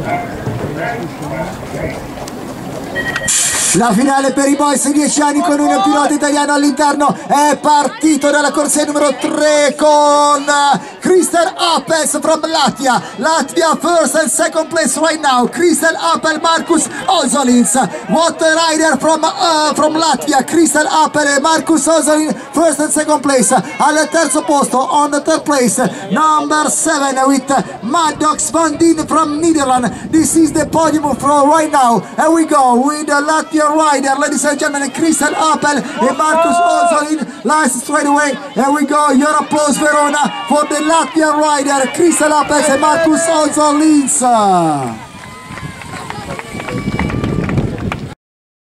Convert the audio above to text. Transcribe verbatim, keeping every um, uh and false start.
La finale per i boys dieci anni con un pilota italiano all'interno è partito dalla corsia numero tre con Kristel Appels from Latvia. Latvia first and second place right now. Kristel Appel, Markus Ozolins. What a rider from, uh, from Latvia. Kristel Appel e Markus Ozolins first and second place. Al terzo posto, on the third place, number seven with Maddox Van Dien from Netherlands. This is the podium from right now. And we go with the Latvia rider, ladies and gentlemen, Kristel Appel and Markus Ozolins. Last straight away. Here we go. Your applause, Verona, for the Latvian rider Kristel Appel and Markus Ozolins.